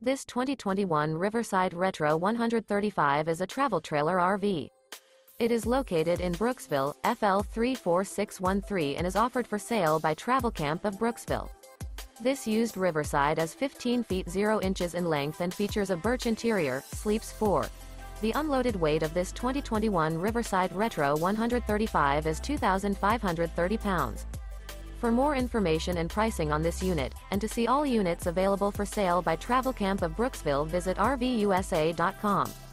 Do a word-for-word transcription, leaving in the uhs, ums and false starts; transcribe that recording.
This twenty twenty-one Riverside Retro one thirty-five is a travel trailer R V. It is located in Brooksville, F L three four six one three and is offered for sale by Travelcamp of Brooksville. This used Riverside is fifteen feet zero inches in length and features a birch interior, sleeps four. The unloaded weight of this twenty twenty-one Riverside Retro one thirty-five is two thousand five hundred thirty pounds. For more information and pricing on this unit, and to see all units available for sale by Travelcamp of Brooksville, visit R V U S A dot com.